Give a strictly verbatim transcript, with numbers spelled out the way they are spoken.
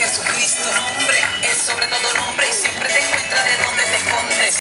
Jesucristo. Nombre es sobre todo nombre y siempre te encuentra de donde te escondes.